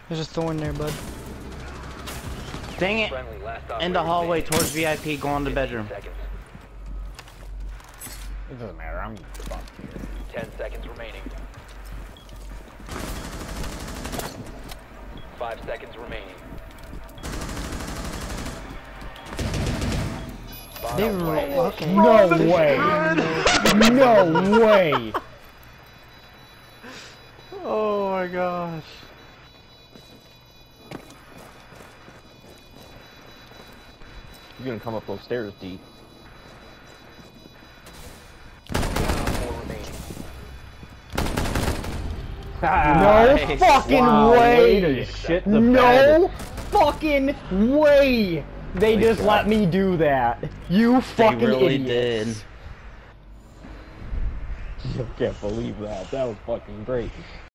There's a thorn there, bud. Dang it! In the hallway towards VIP, go on the bedroom. It doesn't matter, I'm fucked here. 10 seconds remaining. 5 seconds remaining. They were okay. No way! No way! Oh my gosh. You're gonna come up those stairs, D. No fucking way! No fucking way! They just let me do that. You fucking They really idiots. did. I can't believe that. That was fucking great.